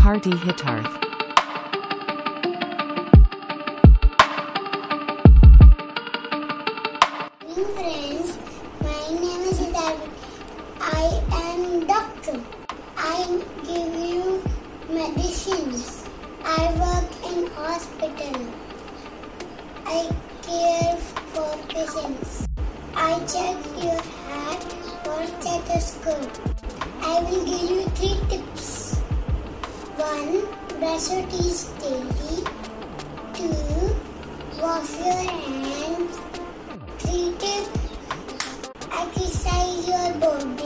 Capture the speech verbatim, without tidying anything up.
Party Hitarth. New friends, my name is Hitarth. I am doctor. I give you medicines. I work in hospital. I care for patients. I check your heart for stethoscope. I will give you three tips. One, brush your teeth daily. Two, wash your hands. Three, tip, exercise your body.